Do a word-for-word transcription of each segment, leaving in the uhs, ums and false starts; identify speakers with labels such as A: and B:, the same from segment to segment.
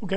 A: Ok,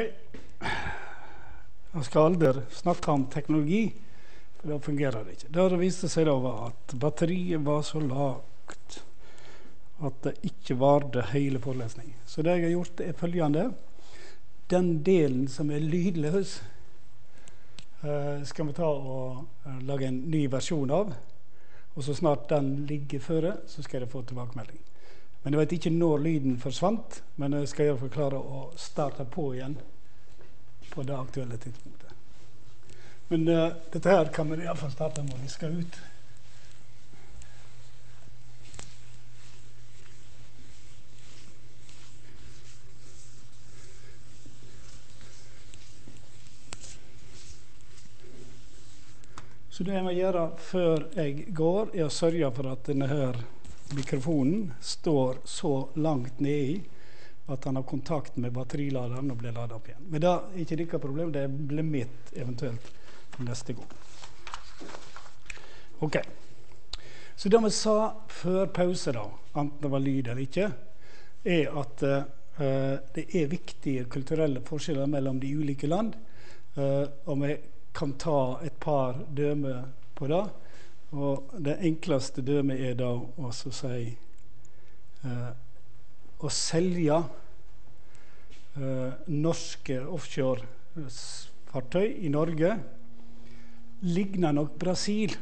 A: jeg skal aldri snakke om teknologi, for da fungerer det ikke. Det viste seg da at batteriet var så lagt at det ikke varde hele forelesningen. Så det jeg har gjort er følgende. Den delen som er lydløs uh, skal vi ta og uh, lage en ny versjon av. Og så snart den ligger føre, så skal jeg få tilbakemelding. Men jeg vet ikke når lyden forsvant, men jeg skal gjøre forklare å starte på igjen på det aktuelle tidspunktet. Men uh, dette her kan vi i hvert fall starte med å viske ut. Så det jeg må gjøre før jeg går, er å sørge for at denne her mikrofonen står så langt nede i at han har kontakt med batteriladeren og blir ladet opp igjen. Men det er ikke noe problem, det blir mitt eventuelt neste gang. Ok. Så det vi sa før pause da, enten det var lyd eller ikke, er at uh, det er viktige kulturelle forskjeller mellom de ulike land, uh, og vi kan ta et par døme på det. Og det enkleste døme er da å si uh, å selge uh, norske offshore-fartøy i Norge ligner nok Brasil.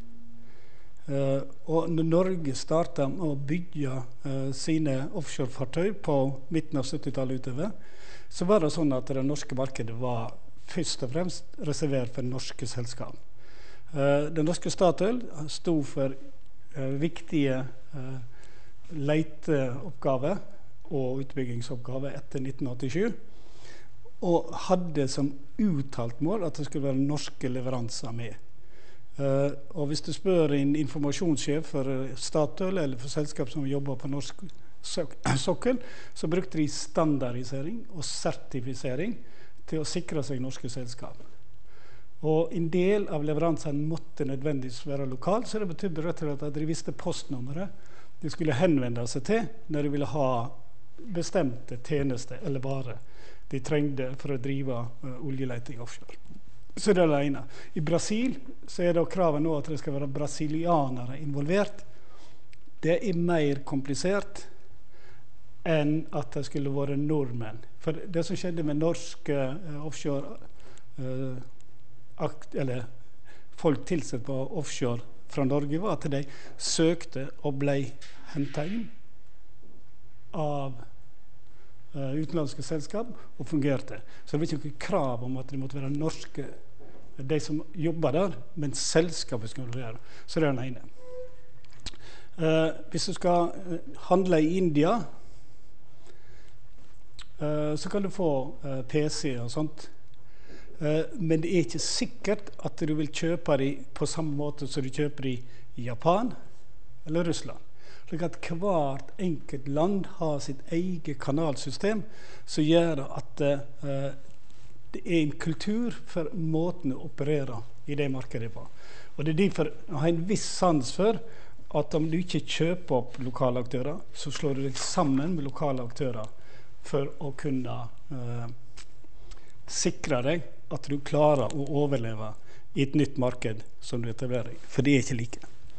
A: Uh, og når Norge startet med å bygge uh, sine offshore-fartøy på midten av syttitallet utover, så var det sånn at det norske markedet var først og fremst reservert for norske selskap. Uh, den norske Statoil stod for uh, viktige uh, leiteoppgaver og utbyggingsoppgaver etter nitten åttisju, og hadde som uttalt mål at det skulle være norske leveranser med. Uh, og hvis du spør en informasjonssjef for Statoil eller for selskap som jobber på norsk sok- sokkel, så brukte de standardisering og sertifisering til å sikre seg norske selskap. Og en del av leveransene måtte nødvendigvis være lokal, så det betydde rett og slett at de visste postnummeret de skulle henvende seg til når de ville ha bestemte tjenester eller varer de trengte for å drive uh, oljeleiting offshore. Så det er det ene. I Brasil så er det kravet nå at det skal være brasilianere involvert. Det er mer komplisert enn at det skulle være nordmenn. For det som skjedde med norske uh, offshore uh, akt, eller folk tilsett på offshore fra Norge, var at de søkte og ble hentet inn av uh, utenlandske selskap og fungerte. Så det var ikke noe krav om at de måtte være norske, de som jobber der, men selskapet skulle være. Så det er den ene. Uh, hvis du skal uh, handle i India, uh, så kan du få uh, P C og sånt. Uh, men det er ikke sikkert at du vil kjøpe dem på samme måte som du kjøper dem i Japan eller Russland. Slik at hvert enkelt land har sitt eget kanalsystem som gjør at uh, det er en kultur for måten å operere i det markedet på. Og det er derfor å ha en viss sans for at om du ikke kjøper opp lokale aktører, så slår du deg sammen med lokale aktører for å kunne uh, sikre deg at du klarer å overleve i et nytt marked som du etablerer. For det er ikke like.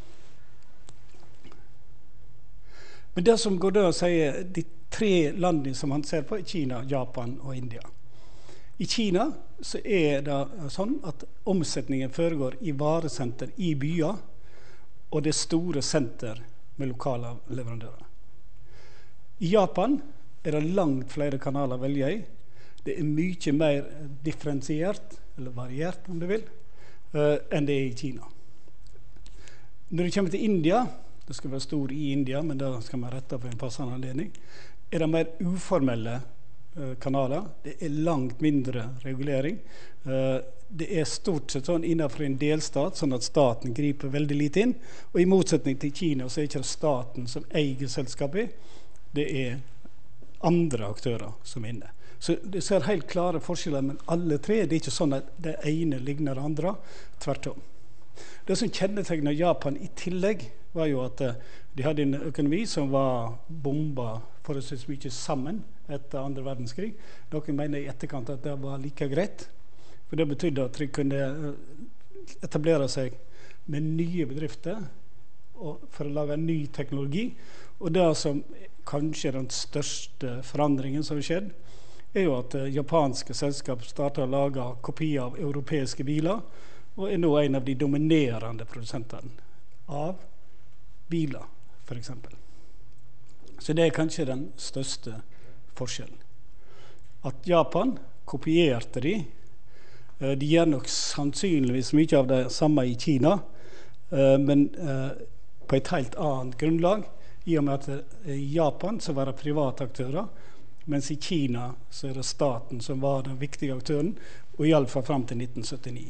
A: Men det som går da å si de tre landene som han ser på er Kina, Japan og India. I Kina så er det sånn at omsetningen foregår i varesenter i byer, og det er store senter med lokale leverandører. I Japan er det langt flere kanaler å velge i. Det er mye mer differensiert, eller variert om du vil, uh, enn det er i Kina. Når du kommer til India, det skal være stor i India, men da skal man rette på en passende anledning, er det mer uformelle uh, kanaler. Det er langt mindre regulering. Uh, det er stort sett sånn innenfor en delstat, sånn at staten griper veldig lite inn. Og i motsetning til Kina så er ikke det staten som eier selskapet. Det er andre aktører som er inne. Så det ser helt klare forskjeller, men alle tre, det er ikke sånn at det ene ligner det andre, tvert om. Det som kjennetegnet Japan i tillegg var jo at de hadde en økonomi som var bomba forholdsvis mye sammen etter andre verdenskrig. Noen mener i etterkant at det var like greit, for det betydde at de kunne etablere seg med nye bedrifter og for å lage ny teknologi. Og det som kanskje er den største forandringen som har skjedd, er jo at japanske selskap startet å lage kopier av europeiske biler, og er nå en av de dominerende produsentene av biler, for eksempel. Så det er kanskje den største forskjellen. At Japan kopierte de, de gjør nok sannsynligvis mye av det samme i Kina, men på et helt annet grunnlag, i og med at i Japan så var det private aktører, mens i Kina så er det staten som var den viktige aktøren, og i alle fall frem til nitten syttini.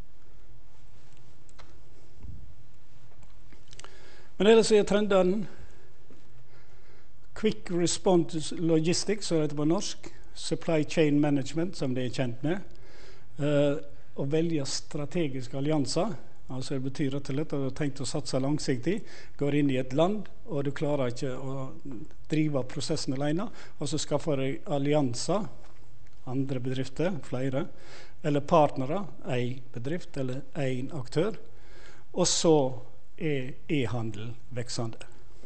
A: Men ellers er trenden Quick Response Logistics, som det heter på norsk, Supply Chain Management, som det er kjent med, uh, å velge strategiske allianser. Altså det betyr rett og slett at du har tenkt å satse langsiktig, går inn i et land, og du klarer ikke å drive prosessen alene, og så skaffer du allianser, andre bedrifter, flere, eller partnere, en bedrift eller en aktør, og så er e-handel veksende.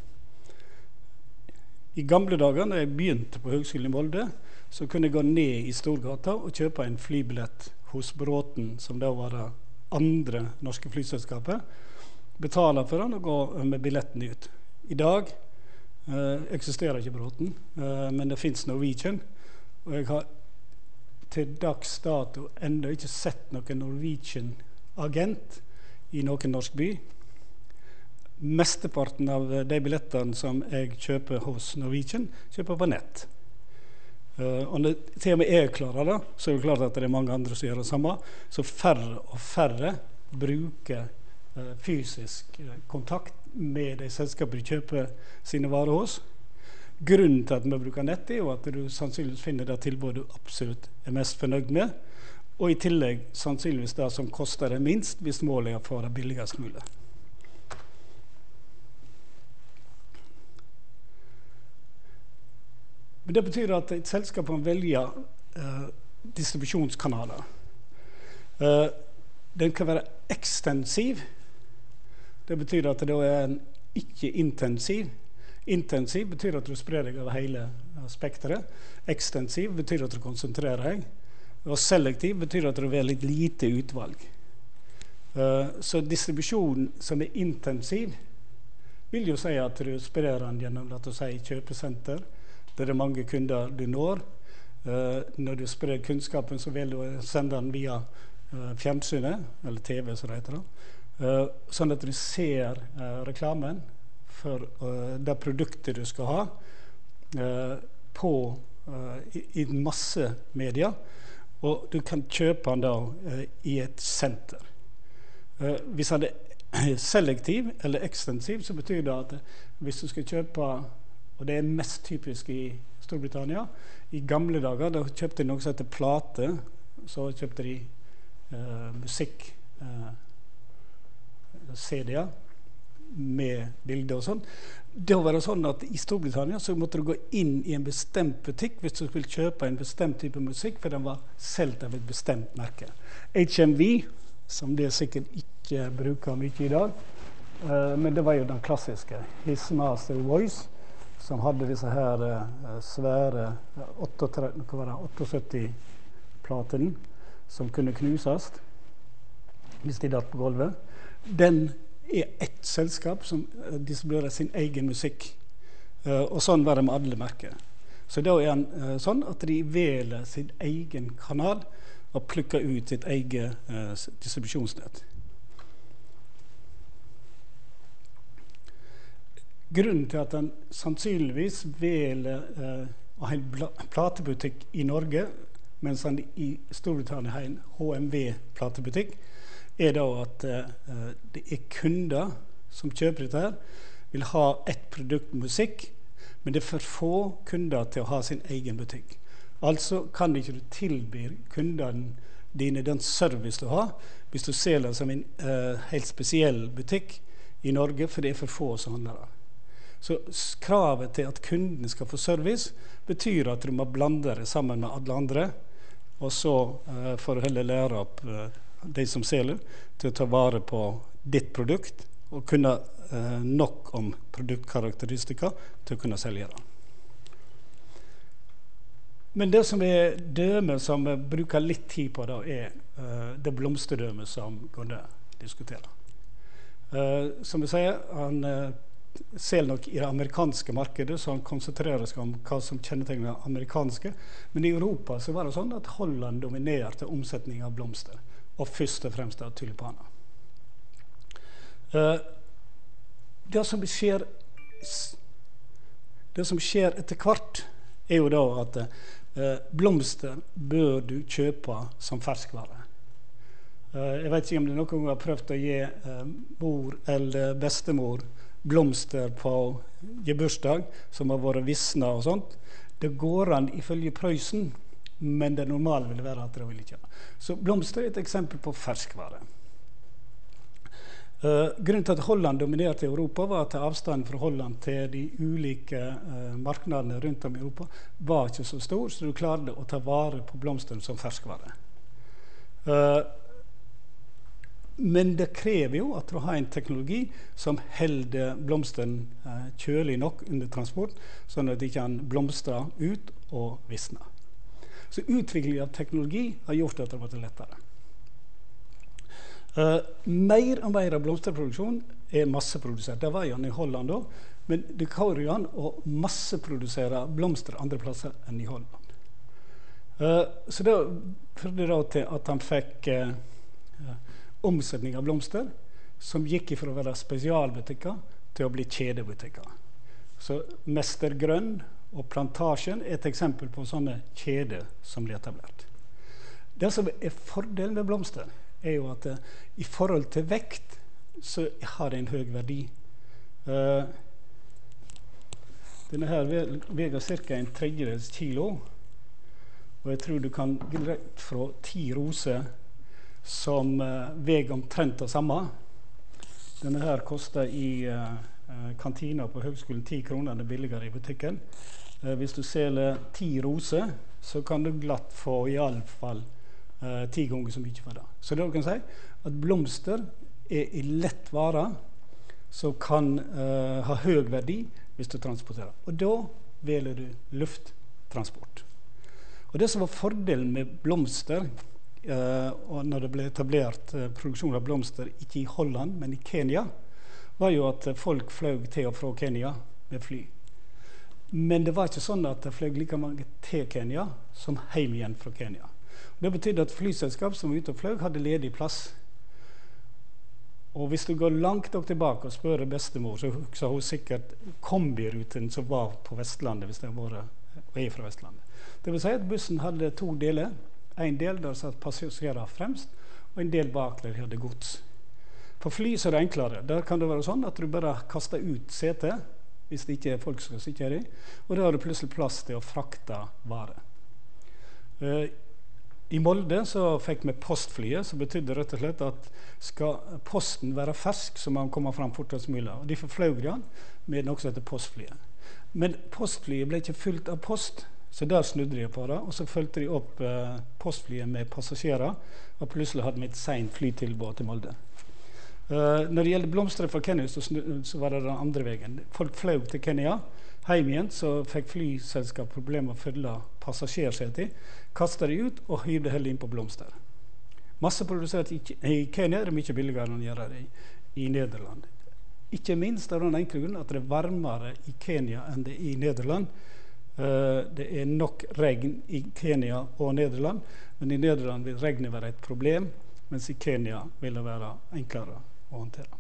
A: I gamle dager, når jeg begynte på Høgskolen i Molde, så kunne jeg gå ned i Storgata og kjøpe en flybillett hos Bråten, som da var det andre norske flyselskaper, betaler for den og går med billetten ut. I dag eh, eksisterer ikke Bråten, eh, men det finnes Norwegian, og jeg har til dags dato enda ikke sett noen Norwegian-agent i noen norsk by. Mesteparten av de billettene som jeg kjøper hos Norwegian, kjøper på nett. Uh, og når til og med jeg klarer det, så er det klart at det er mange andre som gjør det samme, så færre og færre bruker uh, fysisk uh, kontakt med de selskaper de kjøper sine varer hos. Grunnen til at vi bruker nett er jo at du sannsynligvis finner det tilbudet du absolutt er mest fornøyd med, og i tillegg sannsynligvis det som koster det minst, hvis målet er å få det billigast mulig. Men det betyr at et selskap kan velge uh, distribusjonskanaler. Uh, den kan være ekstensiv. Det betyr at det er en ikke intensiv. Intensiv betyr at du sprer deg over hele spektret. Ekstensiv betyr at du konsentrerer deg. Og selektiv betyr at du har litt lite utvalg. Uh, så distribusjon som er intensiv vil jo si at du sprer den gjennom, la oss si, kjøpesenter, der det er mange kunder du når. Uh, når du sprer kunnskapen, så vil du sende den via uh, fjernsynet, eller T V, som det heter da. Uh, sånn at du ser uh, reklamen for uh, det produktet du skal ha uh, på, uh, i, i masse medier, og du kan kjøpe den da uh, i et senter. Uh, hvis den er selektiv eller ekstensiv, så betyr det at uh, hvis du skal kjøpe, og det er mest typisk i Storbritannia. I gamle dager da kjøpte de noe som heter plate, så kjøpte de uh, musikk, uh, C D-er med bilder og sånn. Det var det sånn at i Storbritannia så måtte du gå inn i en bestemt butikk hvis du ville kjøpe en bestemt type musikk, for den var solgt av et bestemt merke. H M V, som det sikkert ikke bruker mye i dag, uh, men det var jo den klassiske His Master Voice, som hadde disse her uh, svære syttiåtte-platene som kunne knuses hvis de datt på gulvet. Den er ett selskap som uh, distribuerer sin egen musikk. Uh, og sånn var det med alle merker. Så da er det uh, sånn at de velger sin egen kanal og plukker ut sitt eget uh, distribusjonsnett. Grunnen til at han sannsynligvis velger uh, å ha en platebutikk i Norge, mens han i Storbritannia har en H M V-platebutikk, er da at uh, det er kunder som kjøper dette her, vil ha ett produkt musikk, men det er for få kunder til å ha sin egen butikk. Altså kan ikke du tilby kundene dine den service du har, hvis du ser det som en uh, helt spesiell butikk i Norge, for det er for få som handler det. Så kravet til at kunden skal få service betyr at du må blande det sammen med alle andre, og så uh, får du heller lære opp uh, de som selger til å ta vare på ditt produkt, og kunne uh, nok om produktkarakteristikker til å kunne selge det. Men det som er døme som vi bruker litt tid på da, er uh, det blomsterdøme som Gunde diskuterer. Uh, som vi sier, han uh, ser nok i det amerikanske markedet, så han konsentrerer seg om hva som kjennetegner det amerikanske. Men i Europa så var det sånn at Holland dominerte omsetning av blomster, og først og fremst av tulipaner. Uh, det som skjer det som skjer etter hvert er jo da at uh, blomster bør du kjøpe som ferskvare. Uh, jeg vet ikke om det noen gang har prøvd å gi uh, mor eller bestemor blomster på gebursdag som har vært visna og sånt. Det går an ifølge prøysen, men det normale vil være at det vil ikke. Så blomster er et eksempel på ferskvare. Uh, grunnen til at Holland dominerte Europa var at avstanden fra Holland til de ulike uh, marknadene rundt om i Europa var ikke så stor, så du klarte å ta vare på blomsteren som ferskvare. Uh, men det krever jo at du har en teknologi som holder blomsteren uh, kjølig nok under transport, sånn at de kan blomstre ut og visne. Så utvikling av teknologi har gjort at det har vært lettere. Uh, mer og mer av blomsterproduksjon er masseprodusert. Det var jo i Holland da, men det går jo an å masseprodusere blomster andre plasser enn i Holland. Uh, så det førte da til at han fikk uh, uh, omsetning av blomster som gikk fra å være spesialbutikker til å bli kjedebutikker. Så Mester Grønn og Plantasjen er et eksempel på sånne kjeder som blir etablert. Det som er fordelen med blomster er jo at uh, i forhold til vekt så har det en høy verdi. Uh, denne her veger cirka en tredjedels kilo, og jeg tror du kan greit fra ti roser som uh, veger omtrent det samme. Denne her koster i uh, kantina på høgskolen ti kroner, det er billigere i butikken. Uh, hvis du selger ti roser, så kan du glatt få i alle fall Uh, ti ganger så mye for det. Så det du kan si at blomster er i lett vare som kan uh, ha høy verdi hvis du transporterer. Og da velger du lufttransport. Og det som var fordelen med blomster, uh, og når det ble etablert uh, produksjon av blomster ikke i Holland, men i Kenya, var jo at uh, folk fløy til og fra Kenya med fly. Men det var ikke sånn at det fløy like mange til Kenya som hjem igjen fra Kenya. Det betydde at flyselskap som var ute og fløy hadde ledig plass. Og hvis du går langt nok tilbake og spør bestemor, så husker hun sikkert kombiruten som var på Vestlandet, hvis det var og er fra Vestlandet. Det vil si at bussen hadde to deler. En del der satt passasjerer fremst, og en del bak der hadde gods. På fly så er det enklere. Der kan det være sånn at du bare kaster ut setet, hvis det ikke er folk som sitter her i, og da har du plutselig plass til å frakte varer. Uh, I Molde så fikk vi postflyet, som betydde rett og slett at skal posten være fersk, så må han komme fram fortest mulig. Og de fløy han med noe som heter postflyet. Men postflyet ble ikke fylt av post, så der snudde de på det, og så følte de opp eh, postflyet med passasjerer, og plutselig hadde vi et sent flytilbud til Molde. Uh, når det gjelder blomster fra Kenya, så, så var det den andre veien. Folk fløy til Kenya, hjem igjen så fikk flyselskap problemer med å fylle passasjerseter, kastet de ut og hyrde heller inn på blomster. Masseprodusert i, i Kenya er det mye billigere enn å gjøre det i, i Nederland. Ikke minst av den enkle grunnen at det er varmere i Kenya enn det er i Nederland. Uh, det er nok regn i Kenya og Nederland, men i Nederland vil regnet være et problem, mens i Kenya vil det være enklere å håndtere.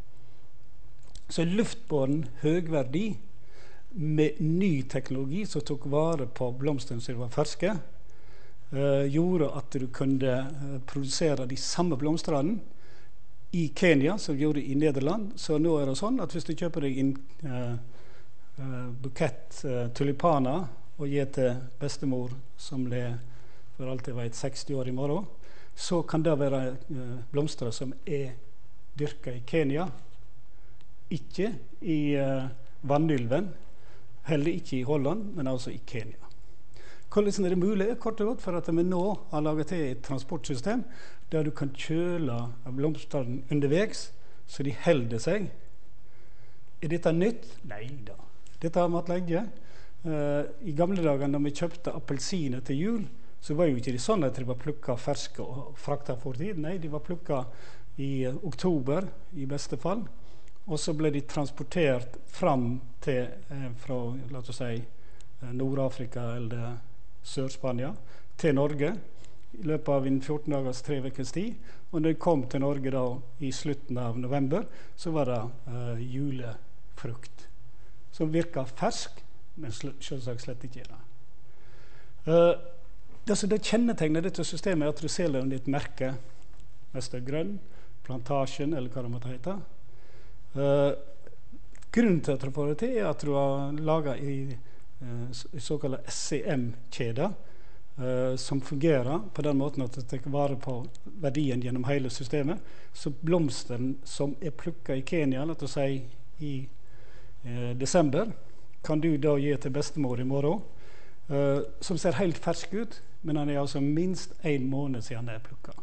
A: Så luftbåren høgverdi med ny teknologi som tok vare på blomstene som var ferske, uh, gjorde at du kunne uh, produsere de samme blomstrene i Kenya som du gjorde i Nederland. Så nå er det sånn at hvis du kjøper deg en uh, uh, bukett uh, tulipaner og gir til bestemor som det for alltid var et seksti år i morgen, så kan det være uh, blomster som er dyrket i Kenya, ikke i uh, Vannylven, heller ikke i Holland, men altså i Kenya. Hvordan er det mulig? Kort og godt for at vi nå har laget til et transportsystem der du kan kjøle blomstene underveis, så de holder seg. Er dette nytt? Nei da. Dette har vi hatt lenge. Uh, I gamle dager når vi kjøpte appelsiner til jul, så var jo ikke det sånn at de var plukket ferske og fraktet for tid. Nei, de var plukket i uh, oktober, i beste fall. Og så ble de transportert fram til, uh, fra, la oss si, uh, Nord-Afrika eller Sør-Spania, til Norge, i løpet av en fjorten dagers tre vekers tid. Og når de kom til Norge da, i slutten av november, så var det uh, julefrukt, som virket fersk, men selvsagt slett ikke det. Uh, Det som det kjennetegner dette systemet er at du ser det under et merke, mest grønn, plantasjen, eller hva det måtte hete. Uh, grunnen til at du får det til er at du har laget i uh, såkalte S C M-kjeder, uh, som fungerer på den måten at det tar vare på verdien gjennom hele systemet. Så blomsten som er plukket i Kenya, la oss si i uh, desember, kan du da gi til bestemor i morgen, uh, som ser helt fersk ut, men han er altså minst en måned siden det er plukket.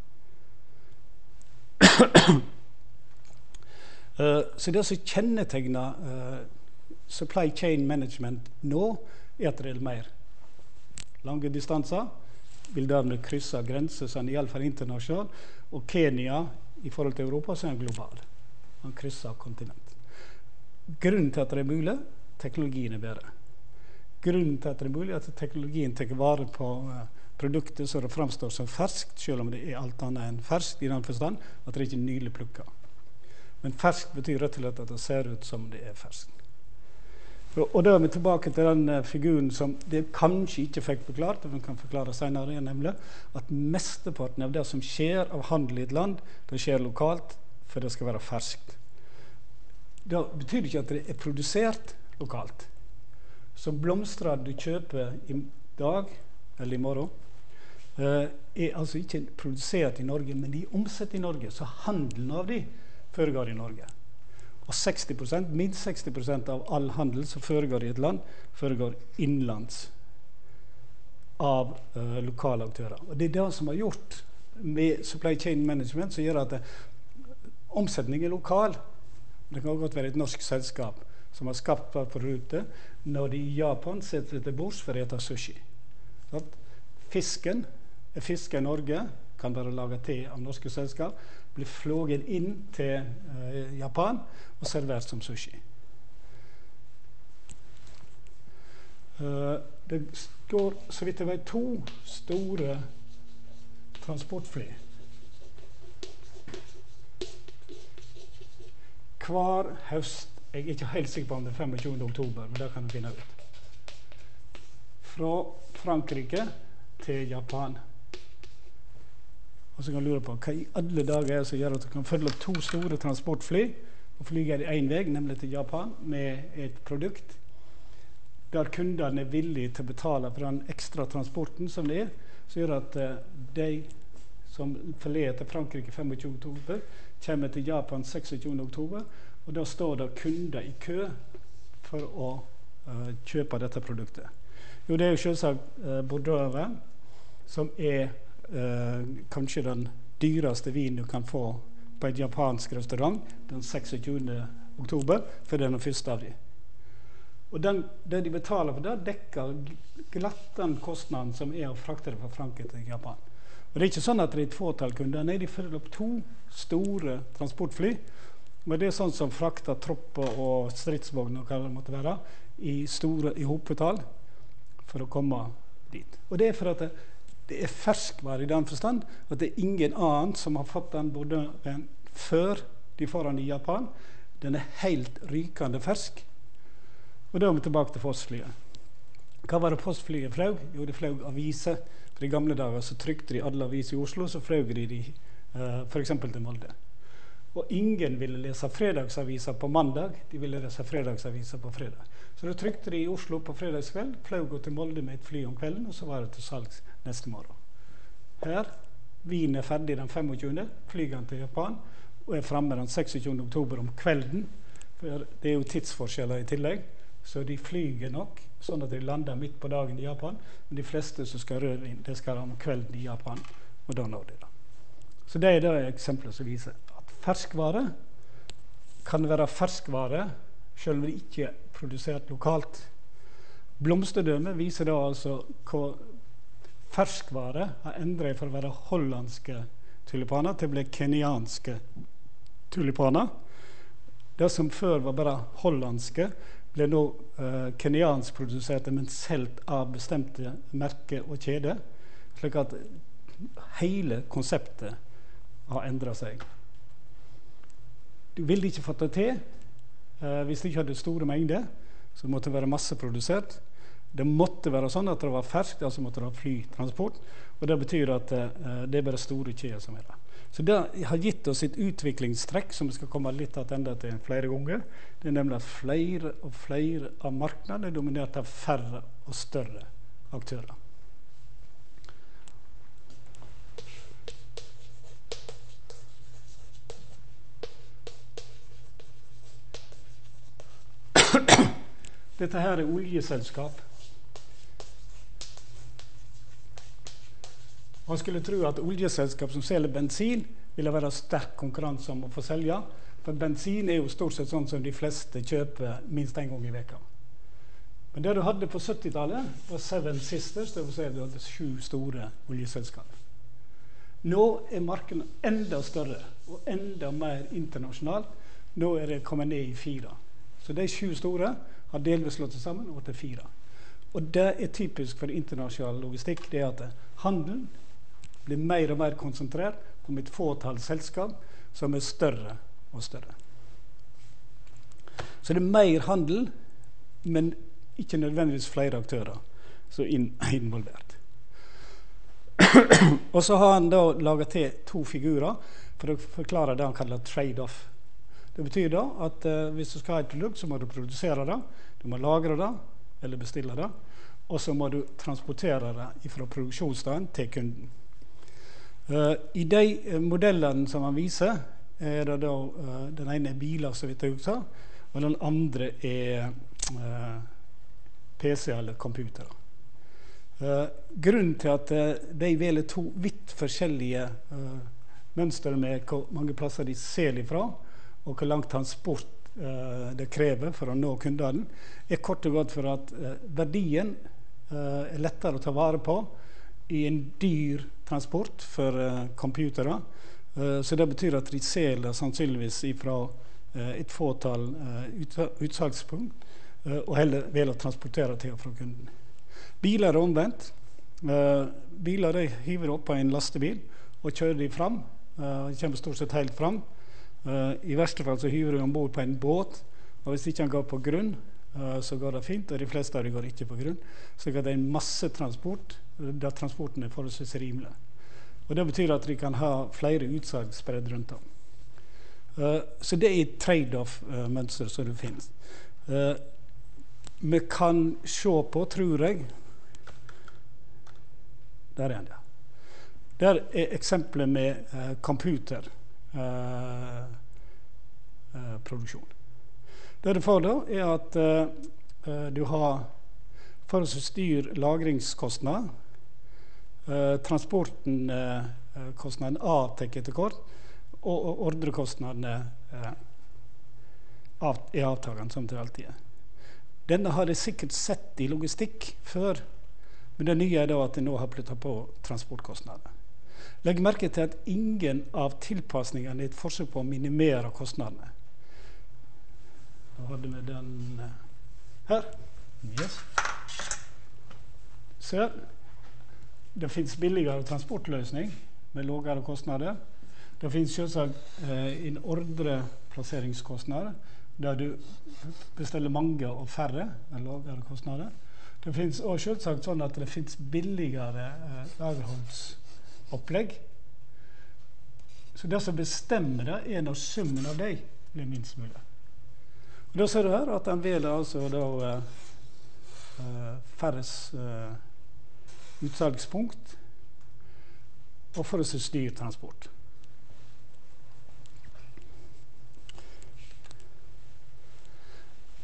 A: uh, så det som kjennetegner uh, supply chain management nå, er at det er mer lange distanser, vil dermed krysse grenser, sånn, i alle fall internasjonalt, og Kenya i forhold til Europa så er han global. Han krysser kontinent. Grunnen til at det er mulig, teknologien er bedre. Grunnen til at det er mulig, er at teknologien tar vare på uh, produktet så det framstår som ferskt, selv om det er alt annet enn ferskt i den forstand, at det ikke er nylig plukket. Men ferskt betyr rett og slett at det ser ut som det er ferskt. Og, og da er vi tilbake til den uh, figuren som det kanskje ikke fikk forklart, og vi kan forklare senere, nemlig at mesteparten av det som skjer av handel i et land, det skjer lokalt, for det skal være ferskt. Det betyr ikke at det er produsert lokalt. Så blomstrer du kjøper i dag, eller i morgen, uh, er altså ikke produsert i Norge, men de er omsett i Norge, så handelen av de foregår i Norge. Og seksti prosent, minst seksti prosent av all handel som foregår i et land, foregår innenlands av uh, lokale aktører. Og det er det som har gjort med supply chain management, som gjør at det, omsetning er lokal. Det kan godt være et norsk selskap som har skapt på rute, når de i Japan setter til bords for å ete sushi. Så fisken er fisket i Norge, kan være laget til av norske selskap, blir flåget inn til uh, Japan og servert som sushi. Uh, det går, så vidt jeg vet, to store transportfly. Hver høst, jeg er ikke helt sikker på om det er femogtjugende oktober, men det kan jeg finne ut. Fra Frankrike til Japan. Og så kan du lure på hva i alle dager er som gjør at du kan følge opp to store transportfly og flyge i en vei, nemlig til Japan, med et produkt der kundene er villige til å betale for den ekstra transporten som det er, så gjør at uh, de som forlater Frankrike femogtjugende oktober, kommer til Japan seksogtjugende oktober, og da står det kunder i kø for å uh, kjøpe dette produktet. Jo, det er jo selvsagt uh, Bordeaux, som er uh, kanskje den dyreste vinen du kan få på et japansk restaurant den seksogtjugende oktober, for det er den første av de. Og den, det de betaler for det, dekker glatt den kostnaden som er å frakte det fra Frankrike til Japan. Og det er ikke sånn at det er et fåtall kunder, nei, de følger opp to store transportfly, men det er sånn som frakter tropper og stridsvogner, hva det måtte være, i store, i hoppetall, for å komme dit. Og det er for at det, det er ferskvare i den forstand, at det er ingen annen som har fått den både før de får den i Japan. Den er helt rykende fersk. Og da er vi tilbake til postflyet. Hva var det postflyet fløg? Jo, det fløg aviser. For i gamle dager så trykte de alle aviser i Oslo, så fløg de, de uh, for eksempel til Molde. Og ingen ville lese fredagsaviser på mandag, de ville lese fredagsaviser på fredag. Så da trykte de i Oslo på fredagskveld, fløg til Molde med et fly om kvelden, og så var det til salgs neste morgen. Her, vinen er ferdig den femogtjugende, flyger han til Japan, og er fremme den seksogtjugende oktober om kvelden, For det er jo tidsforskjeller i tillegg, så de flyger nok, sånn at de lander midt på dagen i Japan. Men de fleste som skal røre inn, det skal om kvelden i Japan, og da når de da. Så det er det eksempler som viser at ferskvare kan være ferskvare, selv om det ikke er produsert lokalt. Blomsterdømme viser da altså hva ferskvare har endret for å være hollandske tulipaner til å bli kenyanske tulipaner. Det som før var bare hollandske, ble nå uh, kenyansk produserte, men selv av bestemte merker og kjeder, slik at hele konseptet har endret seg. Du ville ikke fått det til uh, hvis du ikke hadde store mengder, så måtte det være masseprodusert. Det måtte være sånn at det var ferskt, altså måtte det ha flytransport, og det betyr at uh, det er bare store kjeder som er der. Så det har gitt oss et utviklingstrekk som vi skal komme litt tilbake til flere ganger. Det er nemlig at flere og flere av markedene er dominert av færre og større aktører. Dette her er oljeselskap. Man skulle tro at oljeselskap som selger bensin ville være sterk konkurranse om å få selge, for bensin er jo stort sett sånn som de fleste kjøper minst en gang i veka. Men det du hadde på syttitallet var Seven Sisters, det vil si at du hadde sju store oljeselskap. Nå er markedet enda større og enda mer internasjonalt. Nå er det kommet ned i fire. Så de sju store har delvis slått seg sammen og til fire. Og det er typisk for internasjonal logistikk, det er at handelen blir mer og mer konsentrert om et fåtall selskap som er større og større. Så det er mer handel, men ikke nødvendigvis flere aktører som er involvert. Og så har han da laget til to figurer for å forklare det han kaller trade-off. Det betyr da at uh, hvis du skal ha et produkt, så må du produsere det, du må lagre det, eller bestille det, og så må du transportere det fra produksjonsstaden til kunden. Uh, I de uh, modellene som han viser, er det da uh, den ene er biler, så vidt jeg husker, og den andre er uh, P C eller computere. Uh, grunnen til at uh, de velger to vidt forskjellige uh, mønstre med hvor mange plasser de ser ifra, og hvor lang transport uh, det krever for å nå kundene, er kort og godt for at uh, verdien uh, er lettere å ta vare på i en dyr transport for uh, computere. Uh, så det betyr at de selger sannsynligvis ifra uh, et fåtall uh, ut, utsalgspunkt, uh, og heller vil å transportere til og fra kunden. Biler er omvendt. Uh, biler de hiver opp på en lastebil og kjører de fram. Uh, de kommer stort sett helt fram. Uh, I verste fall så hiver de ombord på en båt, og hvis ikke han går på grunn, uh, så går det fint, og de fleste av de går ikke på grunn. Så det er en masse transport, der transporten er forholdsvis rimelig. Og det betyr at de kan ha flere utsalg spredd rundt om. Uh, så det er et trade-off-mønster uh, som det finnes. Uh, vi kan se på, tror jeg, der er han, ja. Der er eksempler med uh, computer. Uh, uh, produksjon. Det du får da er at uh, uh, du har for å styre lagringskostnad, uh, transporten uh, kostnaden avtek etter kort, og, og ordrekostnadene uh, av, er avtagende som det alltid er. Denne har jeg sikkert sett i logistikk før, men det nye er da at jeg nå har flyttet på transportkostnader. Legg merke til at ingen av tilpasningene er et forsøk på å minimere kostnadene. Da hadde vi den her. Yes. Så det finnes billigere transportløsning med lavere kostnader. Det finnes selvsagt eh, en ordreplasseringskostnad der du bestiller mange og færre med lavere kostnader. Det finnes også selvsagt sånn at det finnes billigere eh, lagerholdsopplegg. Så det som bestemmer det er når summen av deg blir minst mulig. Og da ser du her at han velger altså da uh, færres uh, utsalgspunkt og for å styre transport.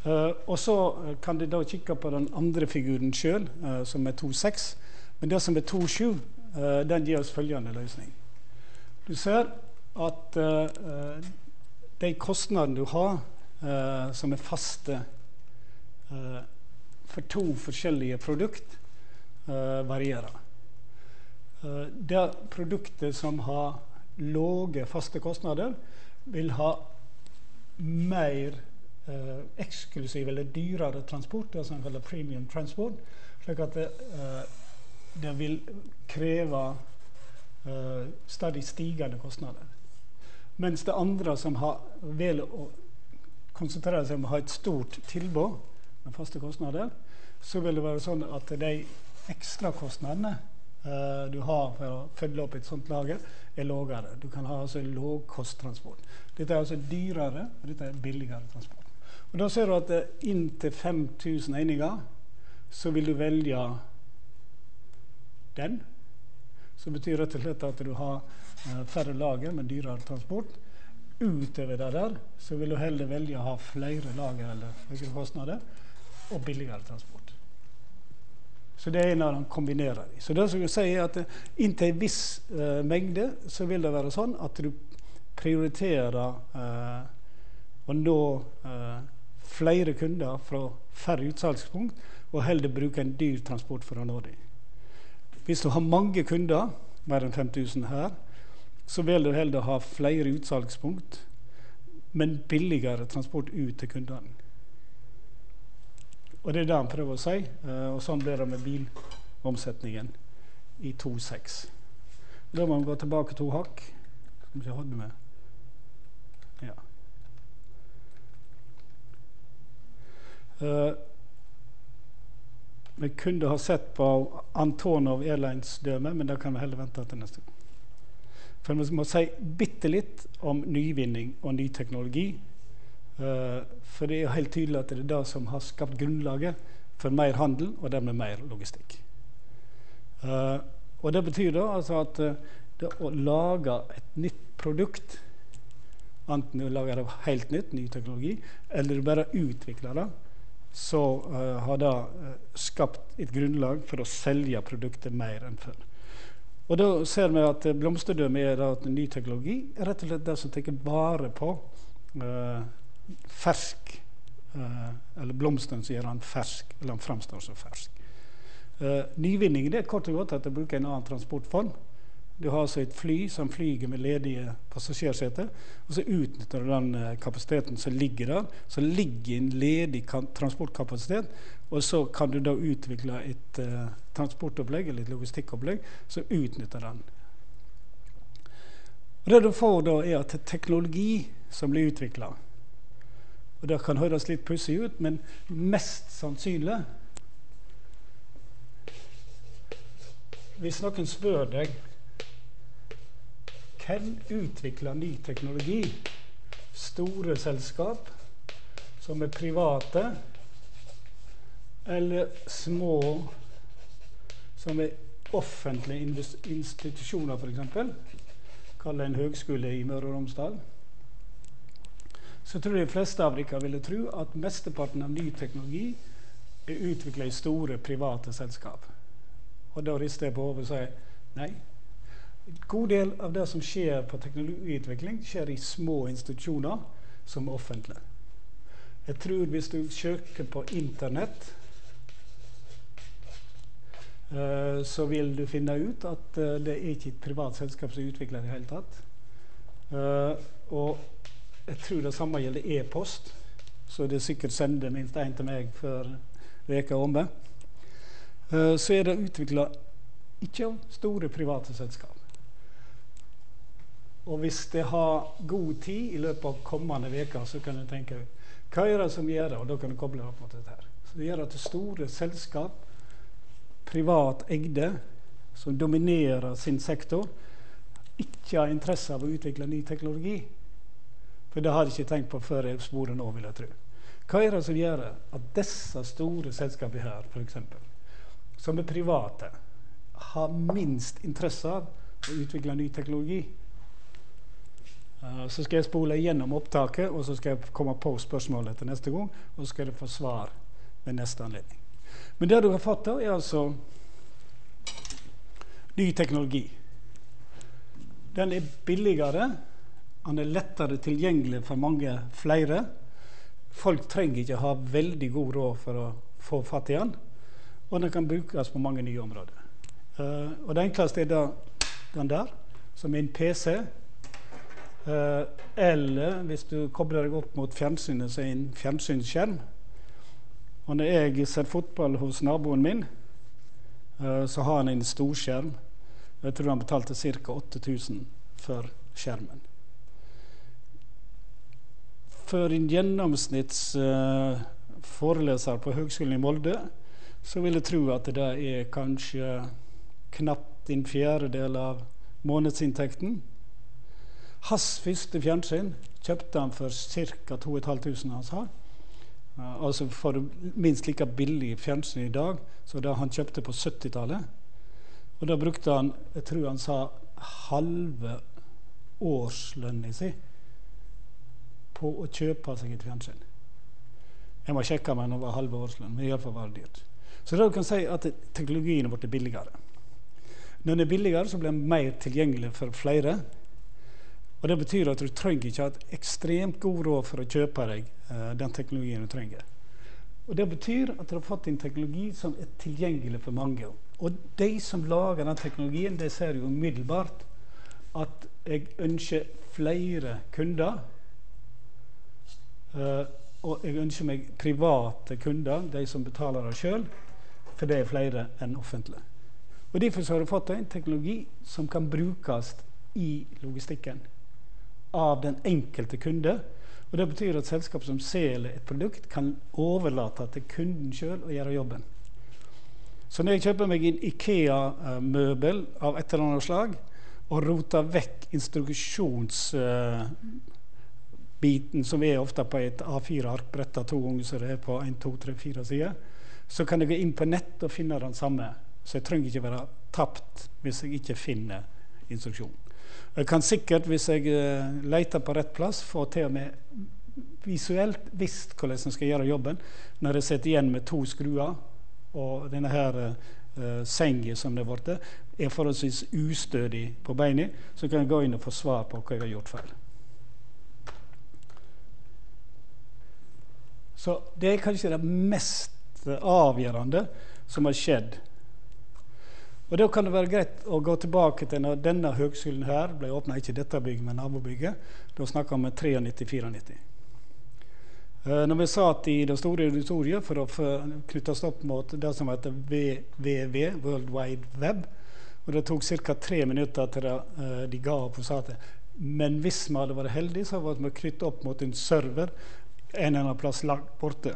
A: Uh, og så kan du da kikke på den andre figuren selv, uh, som er to komma seks. Men det som er to komma sju, uh, den gir oss følgende løsning. Du ser at uh, de kostnadene du har, uh, som er faste uh, for to forskjellige produkt, uh, varierer. Uh, det produktet som har låge faste kostnader, vil ha mer Uh, eksklusiv eller dyrere transport, det som kalles premium transport, slik at det, uh, det vil kreve uh, stadig stigende kostnader. Mens det andre som har vel å konsentrere seg om å ha et stort tilbud med faste kostnader, så vil det være sånn at de ekstra kostnadene uh, du har for å følge opp et sånt lager, er lavere. Du kan ha altså lågkosttransport. Dette er altså dyrere, og dette er billigere transport. Og da ser du at inntil fem tusen eninger så vil du velge den. Så betyr rett og slett at du har uh, færre lager med dyrere transport. Utover det der så vil du heller velge å ha flere lager eller høyere kostnader og billigere transport. Så det er en av dem kombinerer de. Så det som jeg sier er at inntil en viss uh, mengde så vil det være sånn at du prioriterer uh, å nå uh, flere kunder fra færre utsalgspunkt og heller bruke en dyr transport for å nå dem. Hvis du har mange kunder, mer enn fem tusen her, så vil du heller ha flere utsalgspunkt, men billigere transport ut til kundene. Og det er det han prøver å si, og sånn blir det med bilomsetningen i to komma seks. Da må man gå tilbake to hakk, som jeg hadde med. Ja. Uh, vi kunne ha sett på Antonov Airlines døme, men det kan vi heller vente til neste gang. For vi må si bitte litt om nyvinning og ny teknologi, uh, for det er helt tydelig at det er det som har skapt grunnlaget for mer handel og dermed mer logistikk. Uh, og det betyr da altså at uh, det å lage et nytt produkt, enten du lager det helt nytt, ny teknologi, eller du bare utvikler det, så uh, har det uh, skapt et grunnlag for å selge produktet mer enn før. Og da ser vi at uh, blomsterdømme er at ny teknologi er rett og slett det som tenker bare på uh, fersk, uh, eller blomsten som gjør han fersk, eller han fremstår så fersk. Uh, nyvinningen det er kort og godt at du bruker en annen transportform. Du har altså et fly som flyger med ledige passasjerseter, og så utnytter du den uh, kapasiteten som ligger der, så ligger en ledig transportkapasitet, og så kan du da utvikle et uh, transportopplegg, eller et logistikkopplegg, som utnytter den. Og det du får da er at det er teknologi som blir utviklet. Og det kan høres litt pussig ut, men mest sannsynlig, hvis noen spør deg, hvem utvikler ny teknologi? Store selskap som er private, eller små som er offentlige institusjoner, for eksempel. Kall det en høgskole i Møre og Romsdal. Så tror jeg de fleste av dere ville tro at mesteparten av ny teknologi er utviklet i store private selskap. Og da rister jeg på hodet og sier nei. En god del av det som skjer på teknologiutvikling skjer i små institusjoner som er offentlige. Jeg tror hvis du søker på internett, uh, så vil du finne ut at uh, det er ikke et privat selskap som utvikler det i hele tatt. Uh, og jeg tror det samme gjelder e-post, så det er sikkert sender minst en til meg før veka omme. Uh, så er det utviklet ikke av store private selskap. Og hvis det har god tid i løpet av kommende veker, så kan du tenke, hva er det som gjør det? Og da kan du koble opp mot dette her. Så det gjør at det store selskap, privat eide, som dominerer sin sektor, ikke har interesse av å utvikle ny teknologi. For det har jeg ikke tenkt på før jeg sporer nå, vil jeg tro. Hva er det som gjør at disse store selskapene her, for eksempel, som er private, har minst interesse av å utvikle ny teknologi? Uh, så skal jeg spole gjennom opptaket, og så skal jeg komme på spørsmålet til neste gang, og så skal jeg få svar ved neste anledning. Men det du har fått da, er altså ny teknologi. Den er billigere, den er lettere tilgjengelig for mange flere. Folk trenger ikke ha veldig god råd for å få fatt i den, og den kan brukes på mange nye områder. Uh, og det enkleste er da den der, som er en P C, uh, eller hvis du kobler deg opp mot fjernsynet, så er en fjernsynsskjerm. Og når jeg ser fotball hos naboen min, uh, så har han en storskjerm. Jeg tror han betalte ca. åtte tusen for skjermen. For en gjennomsnitts uh, foreleser på Høgskolen i Molde, så vil jeg tro at det er kanskje knapt en fjerdedel av månedsinntekten. Hans første fjernsyn kjøpte han for ca. to tusen fem hundre han sa. Uh, altså for minst like billig fjernsyn i dag, så da han kjøpte på syttitallet. Og da brukte han, jeg tror han sa, halve årslønnet sin på å kjøpe seg et fjernsyn. Jeg må sjekke meg når det var halve årslønn, men i alle fall var det dyrt. Så da kan jeg si at teknologien ble billigere. Når den er billigere, så blir den mer tilgjengelig for flere. Og det betyr at du trenger ikke ha et ekstremt god råd for å kjøpe deg uh, den teknologien du trenger. Og det betyr at du har fått en teknologi som er tilgjengelig for mange. Og de som lager den teknologien, de ser jo umiddelbart at jeg ønsker flere kunder, uh, og jeg ønsker meg private kunder, de som betaler det selv, for det er flere enn offentlige. Og derfor har du fått en teknologi som kan brukes i logistikken av den enkelte kunde. Og det betyr at selskap som selger et produkt kan overlate til kunden selv og gjøre jobben. Så når jeg kjøper meg en IKEA-møbel av et eller annet slag og roter vekk instruksjonsbiten uh, som er ofte på et A fire ark brettet to ganger, så det er på en, to, tre, fire sider, så kan jeg gå inn på nett og finne den samme. Så jeg trenger ikke være tapt hvis jeg ikke finner instruksjon. Jeg kan sikkert, hvis jeg uh, leter på rett plass, få til og med visuelt visst hvordan jeg skal gjøre jobben, når jeg sitter igjen med to skruer, og denne her uh, sengen som det er borte, er forholdsvis ustødig på beinet, så kan jeg gå inn og få svar på hva jeg har gjort feil. Så det er kanskje det mest avgjørende som har skjedd. Og da kan det være greit å gå tilbake til når denne høgskolen her ble åpnet, ikke dette bygget, men nabobygget. Da snakket vi om nittitre til nittito. Uh, når vi satt i det store auditoriet for å knytte oss opp mot det som heter W W W, World Wide Web, og det tok ca. tre minutter til det, uh, de ga opp og sa det. Men hvis vi hadde vært heldige, så var vi knyttet opp mot en server en eller annen plass langt borte.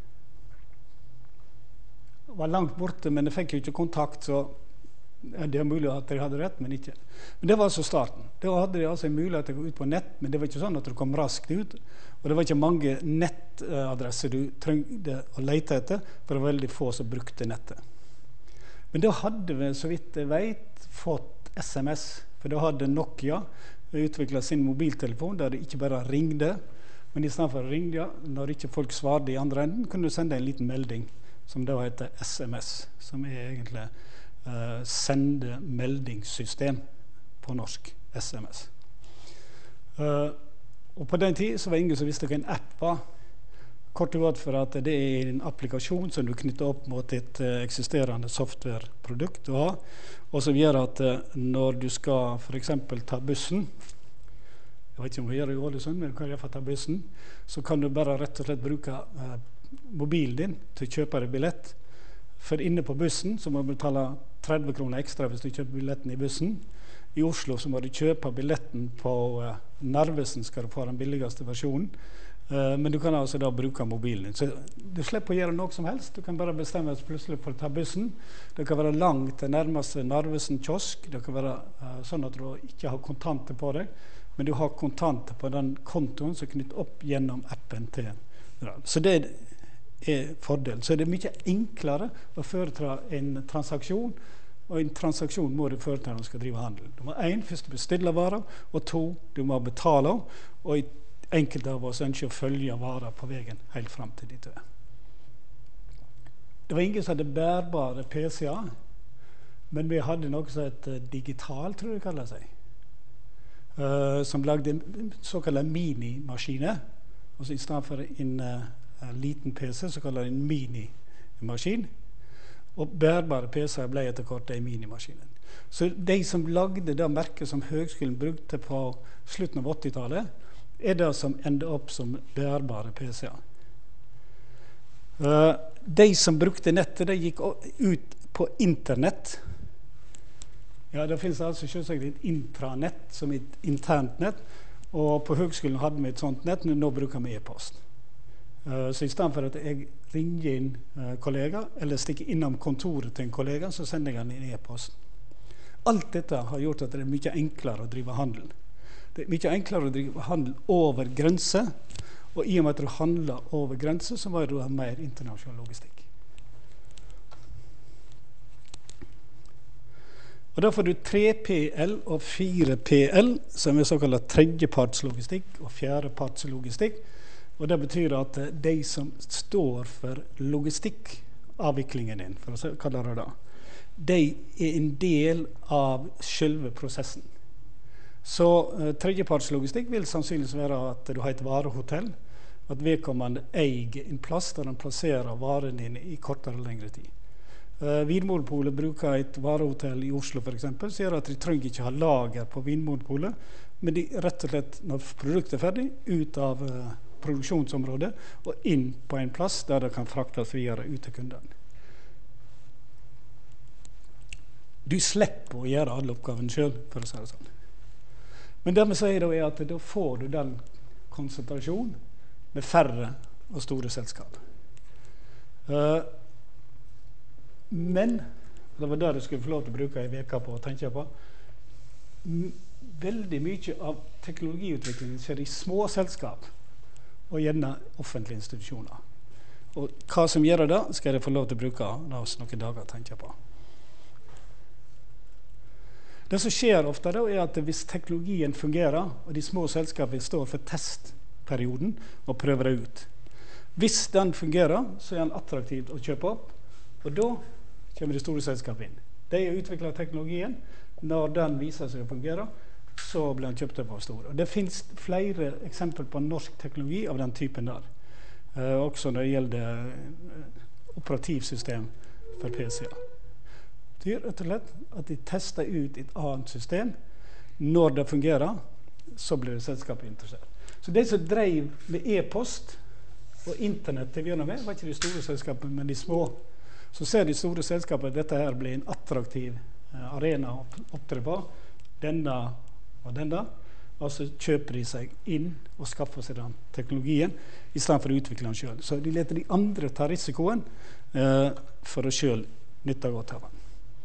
A: Det var langt borte, men jeg fikk jo ikke kontakt, så det er mulig at de hadde rett, men ikke. Men det var altså starten. Da hadde de altså en mulighet til å gå ut på nett, men det var ikke sånn at du kom raskt ut, og det var ikke mange nettadresser du trengte å lete etter, for det var veldig få som brukte nettet. Men da hadde vi, så vidt jeg vet, fått S M S, for da hadde Nokia utviklet sin mobiltelefon, der det ikke bare ringde, men i stedet for å ringe, ja, når ikke folk svarte i andre enden, kunne du sende en liten melding, som da heter S M S, som er egentlig uh, sendemeldingssystem på norsk, S M S. Uh, og på den tid så var ingen som visste hva en app var. Kort og godt for at det er en applikasjon som du knytter opp mot et uh, eksisterende softwareprodukt du har, og som gjør at uh, når du skal for eksempel ta bussen, jeg vet ikke om vi gjør det i Ålesund, men du kan i hvert fall ta bussen, så kan du bare rett og slett bruke uh, mobilen din til å kjøpe deg billett. For inne på bussen så må du betale tretti kroner ekstra hvis du kjøper billetten i bussen. I Oslo så må du kjøpe billetten på uh, Narvesen, skal du få den billigste versjonen. Uh, men du kan altså da bruke mobilen din. Så du slipper å gjøre noe som helst. Du kan bare bestemme deg plutselig for å ta bussen. Det kan være langt til nærmeste Narvesen kiosk. Det kan være uh, sånn at du ikke har kontanter på deg, men du har kontanter på den kontoen som knytter opp gjennom appen til. Så det er fordel. Så det er mye enklere å foreta en transaksjon og en transaksjon må du føre til når du skal drive handel. Nummer én, først du bestiller varer, og to, du må betale, og enkelte av oss ønsker å følge varer på veien helt frem til dit du er. Det var ingen som hadde bærbare P C-er, men vi hadde noe som heter digital, tror jeg det kaller seg, uh, som lagde såkalte minimaskiner. Altså i stedet for en uh, liten P C, så kaller det en minimaskin. Og bærbare P C-er ble etter kort de minimaskinen. Så de som lagde det merket som Høgskolen brukte på slutten av åttitallet, er det som ender opp som bærbare P C-er. Uh, de som brukte nettet, de gikk ut på internett. Ja, det finnes altså selvsagt et intranett som et internt nett, og på Høgskolen hadde vi et sånt nett, men nå bruker vi e-post. Uh, så i stedet for at jeg ringer inn uh, kollega, eller stikker innom kontoret til en kollega, så sender jeg han en e-post. Alt dette har gjort at det er mye enklere å drive handel. Det er mye enklere å drive handel over grenser, og i og med at du handler over grenser, så var det mer internasjonal logistikk. Og da får du tre P L og fire P L, som er såkalt tredjepartslogistikk og fjerdepartslogistikk. Og det betyr at de som står for logistikkavviklingen din, for å kalle det da, de er en del av selve prosessen. Så uh, tredjepartslogistikk vil sannsynligvis være at du har et varehotell, at vedkommende eier en plass der han plasserer varene dine i kortere og lengre tid. Uh, Vinmonopolet bruker et varehotell i Oslo for eksempel, så gjør at de trenger ikke ha lager på Vinmonopolet, men de rett og slett, når produktet er ferdig, ut av uh, produksjonsområdet og inn på en plass der det kan fraktes videre ut til kunden. Du slipper å gjøre alle oppgavene selv, for å si det sånn. Men det vi sier da er at da får du den konsentrasjonen med færre og store selskap. Uh, men, det var det du skulle få lov til å bruke en veka på å tenke på, veldig mye av teknologiutviklingen skjer i små selskap, og gjerne offentlige institusjoner. Og hva som gjør det, skal jeg få lov til å bruke noen dager å tenke på. Det som skjer ofte da, er at hvis teknologien fungerer, og de små selskapene står for testperioden og prøver det ut. Hvis den fungerer, så er den attraktiv å kjøpe opp, og da kommer de store selskapene inn. De har utviklet teknologien. Når den viser seg å fungere, så blir den kjøpt opp av store. Og det finnes flere eksempler på norsk teknologi av den typen der. Eh, også når det gjelder operativsystem for P C-er. Det gjør rett og slett at de tester ut et annet system. Når det fungerer, så blir selskapet interessert. Så de som drev med e-post og internett til å begynne med, var ikke de store selskapene, men de små. Så ser de store selskapene at dette her blir en attraktiv eh, arena å opptre på. Denne og denne. Og så kjøper de seg inn og skaffer seg den teknologien i stedet for å utvikle den selv. Så de leter de andre ta risikoen eh, for å selv nytte godt av den.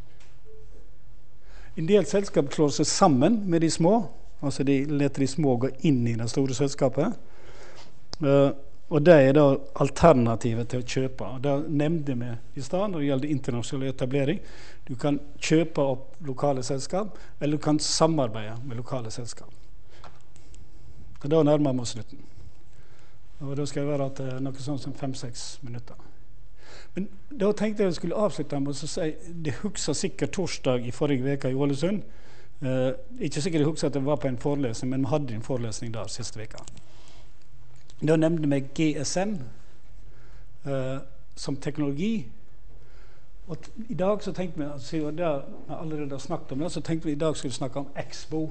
A: En del selskap slår seg sammen med de små, altså de leter de små gå inn i det store selskapet, uh, og det er da alternativet til å kjøpe. Og det nevnte vi i stedet når det gjelder internasjonal etablering. Du kan kjøpe opp lokale selskap, eller du kan samarbeide med lokale selskap. Og da nærmer vi oss slutten. Og da skal det være at det er noe sånn som fem-seks minutter. Men da tenkte jeg jeg skulle avslutte med å si, det husker sikkert torsdag i forrige veka i Ålesund. Eh, ikke sikkert jeg husker at det var på en forelesning, men vi hadde en forelesning der siste veka. Da nevnte vi G S M eh, som teknologi. Og i dag så tenkte vi, siden vi allerede har snakket om det, så tenkte vi i dag skulle snakke om Expo.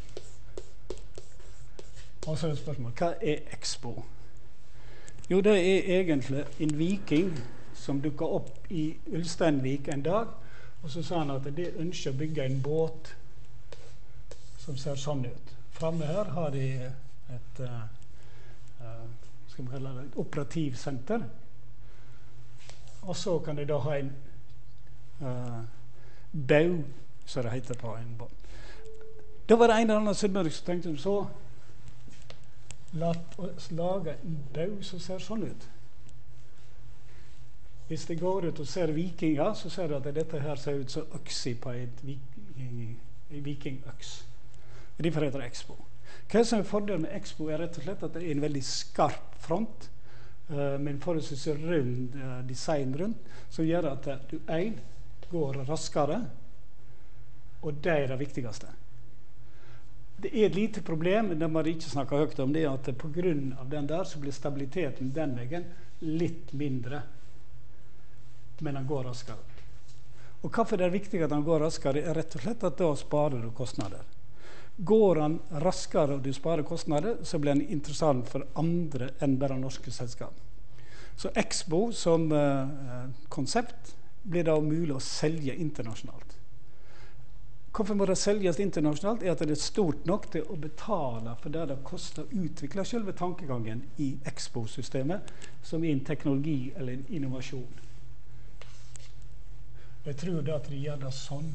A: Og så er det spørsmål, hva er Expo? Jo, det er egentlig en viking som dukket opp i Ulsteinvik en dag, og så sa han at det ønsker å bygge en båt som ser sånn ut. Framme her har de et, uh, uh, skal vi kalle det, et operativsenter, og så kan de da ha en uh, bau, som det heter på en båt. Da var det en eller annen sydmøring som tenkte så, la oss lage en bau som ser sånn ut. Hvis det går ut og ser vikinger, så ser du at dette her ser ut som øksi på et viking, vikingøks. Derfor heter det Expo. Hva som er fordelen med Expo er rett og slett at det er en veldig skarp front, uh, med en forholdsvis rund uh, design rundt, som gjør at uh, du en går raskere, og det er det viktigste. Det er et lite problem, det må jeg ikke snakke høyt om, det er at på grunn av den der så blir stabiliteten den veien litt mindre, men den går raskere. Og hvorfor det er viktig at den går raskere er rett og slett at da sparer du kostnader. Går den raskere og du sparer kostnader, så blir den interessant for andre enn bare norske selskap. Så Expo som uh, konsept blir da mulig å selge internasjonalt. Hvorfor må det selges internasjonalt er at det er stort nok til å betale for det det koster å utvikle selve tankegangen i Expo-systemet, som er en teknologi eller en innovasjon. Jeg tror da at de gjør det sånn.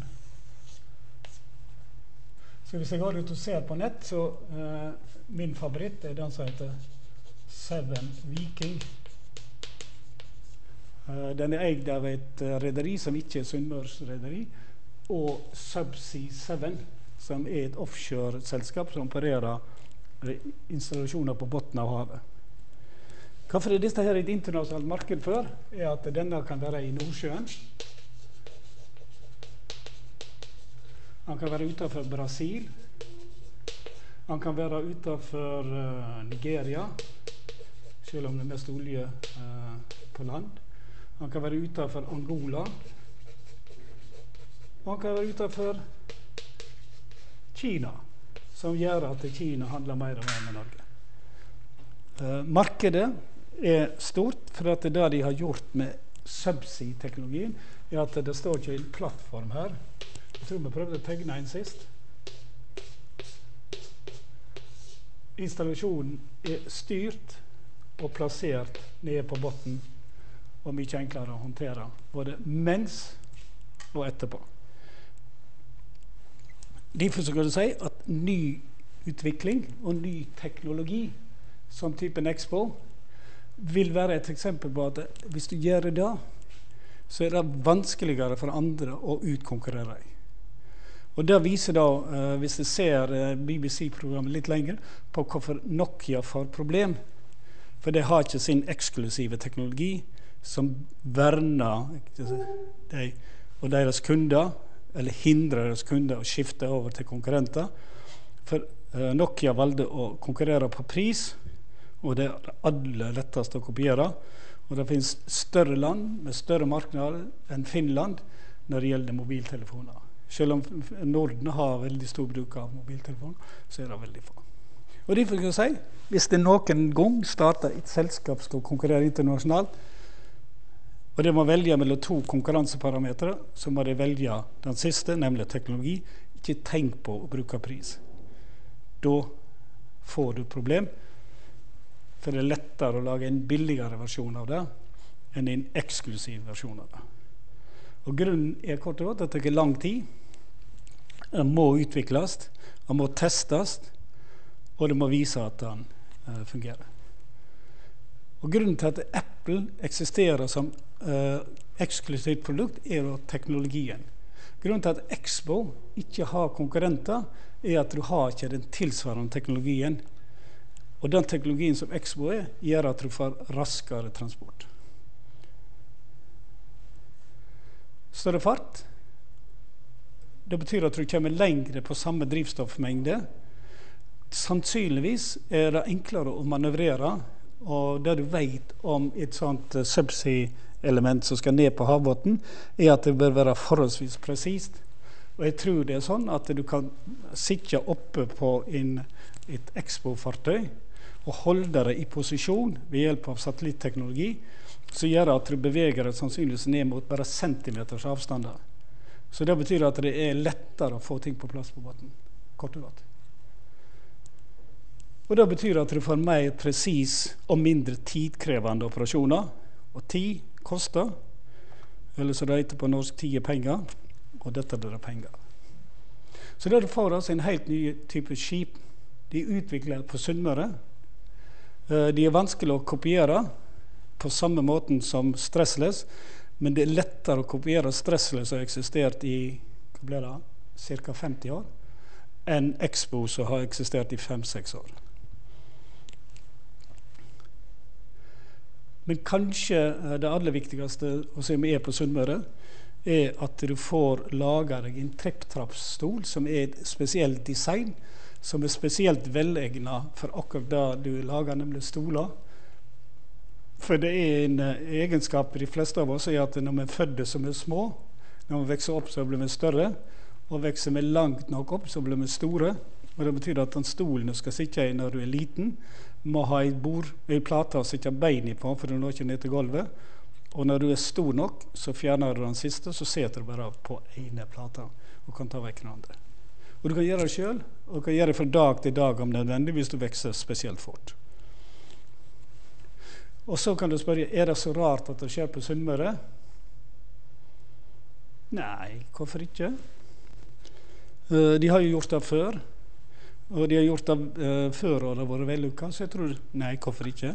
A: Så hvis jeg går ut og ser på nett, så uh, min favoritt er den som heter Seven Viking. Uh, den er eid av et uh, rederi som ikke er Sunnmørsrederi, og Subsea Seven, som er et offshore-selskap som opererer installasjoner på botten av havet. Hvorfor er dette her et internasjonalt marked for? Er at denne kan være i Nordsjøen. Han kan være utenfor Brasil. Han kan være utenfor uh, Nigeria, selv om det er mest olje uh, på land. Han kan være utenfor Angola. Og han kan være utenfor Kina, som gjør at Kina handler mer og mer med Norge. Uh, markedet er stort, for at det de har gjort med subsea-teknologien, er at det står ikke en plattform her. Jeg tror vi prøvde å tegne en sist. Installasjonen er styrt og plassert nede på botten, og mye enklere å håndtere, både mens og etterpå. Derfor så kan du si at ny utvikling og ny teknologi, som typen Expo, vil være et eksempel på at hvis du gjør det da, så er det vanskeligere for andre å utkonkurrere deg. Og det viser da, uh, hvis du ser uh, B B C-programmet litt lenger, på hvorfor Nokia får problem. For det har ikke sin eksklusive teknologi som verner de og deres kunder, eller hindrer deres kunder å skifte over til konkurrenter. For uh, Nokia valgte å konkurrere på pris, og det er aller lettest å kopiere. Og det finnes større land med større markeder enn Finland når det gjelder mobiltelefoner. Selv om Norden har veldig stor bruk av mobiltelefoner, så er det veldig få. Og derfor kan jeg si, hvis det noen gang starter et selskap skal konkurrere internasjonalt, og det må velge mellom to konkurranseparametere, så må de velge den siste, nemlig teknologi. Ikke tenk på å bruke pris. Da får du problem, for det er lettere å lage en billigere versjon av det enn en eksklusiv versjon av det. Og grunnen er kort og godt at det tar lang tid. Det må utvikles, det må testes, og det må vise at den uh, fungerer. Og grunnen til at Apple eksisterer som uh, eksklusivt produkt er jo teknologien. Grunnen til at Expo ikke har konkurrenter er at du har ikke den tilsvarende teknologien. Og den teknologien som Expo er, gjør at du får raskere transport. Større fart, det betyr at du kommer lengre på samme drivstoffmengde. Sannsynligvis er det enklere å manøvrere, og det du vet om et sånt uh, subsea-element som skal ned på havbotten, er at det bør være forholdsvis presist. Og jeg tror det er sånn at du kan sitte oppe på en, et Expo-fartøy og holde det i posisjon ved hjelp av satellitteknologi, så gjør det at du beveger det sannsynligvis ned mot bare centimeters avstander. Så det betyr at det er lettere å få ting på plass på båten, kort og godt. Og det betyr at du får mer presis og mindre tidkrevende operasjoner, og tid koster, eller så det heter på norsk tid er penger, og dette er det penger. Så det du får altså en helt ny type skip. De er utviklet på Sunnmøre. De er vanskelig å kopiere, på samme måten som Stressless, men det er lettere å kopiere Stressless som har eksistert i hva ble det, cirka femti år, enn Expo som har eksistert i fem seks år. Men kanskje det aller viktigste å se med er på Sunnmøre, er at du får laget deg en trepptrappstol som er et spesielt design, som er spesielt velegnet for akkurat det du lager, nemlig stoler. For det er en egenskap de fleste av oss er at når vi er fødde som er små, når vi vokser opp så blir vi større, og vokser vi langt nok opp så blir vi store. Og det betyr at den stolen du skal sitte i når du er liten, må ha et bord, en plate å sitte bein i på, for du når ikke ned til gulvet. Og når du er stor nok, så fjerner du den siste, så setter du bare på ene plata og kan ta vekk den andre. Og du kan gjøre det selv, og du kan gjøre det fra dag til dag om nødvendig, hvis du vokser spesielt fort. Og så kan du spørre, er det så rart at det skjer på Sunnmøre? Nei, hvorfor ikke? De har jo gjort det før, og de har gjort det uh, før, og det har vært vellykket, så jeg tror, nei, hvorfor ikke?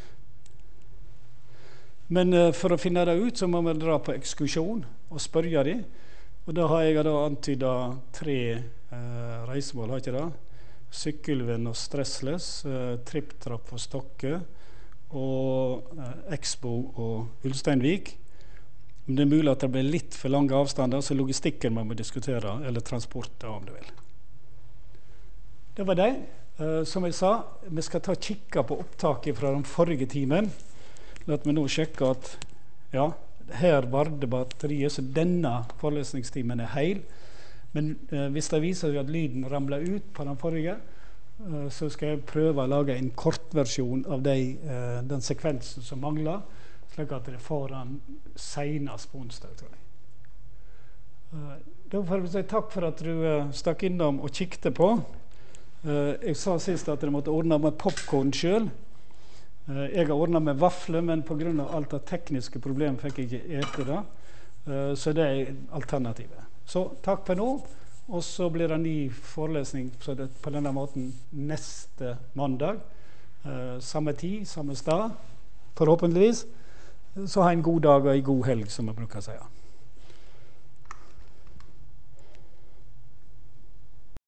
A: Men uh, for å finne det ut, så må man dra på ekskursjon og spørre dem. Og da har jeg da antydet tre uh, reisemål, har ikke det? Sykkylven og Stressless, uh, Tripp-trapp og Stokke, og uh, Expo og Ulsteinvik. Men det er mulig at det blir litt for lange avstander, så logistikken man må diskutere, eller transport, da, om du vil. Det var det. Uh, som jeg sa, vi skal ta kikka på opptaket fra den forrige timen. La meg nå sjekke at ja, her var det batteriet, så denne forelesningstimen er heil. Men uh, hvis det viser seg at lyden ramler ut på den forrige, uh, så skal jeg prøve å lage en kortversjon av de, uh, den sekvensen som mangler, slik at dere får den senest på onsdag, tror jeg. Uh, da får jeg si takk for at du uh, stakk innom og kikte på. Uh, jeg sa sist at dere måtte ordne med popcorn selv. Uh, jeg har ordnet med vafler, men på grunn av alt det tekniske problemet fikk jeg ikke ete det. Uh, så det er alternativet. Så takk for nå, og så blir det en ny forelesning så det, på denne måten neste mandag. Uh, samme tid, samme sted, forhåpentligvis. Så ha en god dag og en god helg, som jeg bruker å si.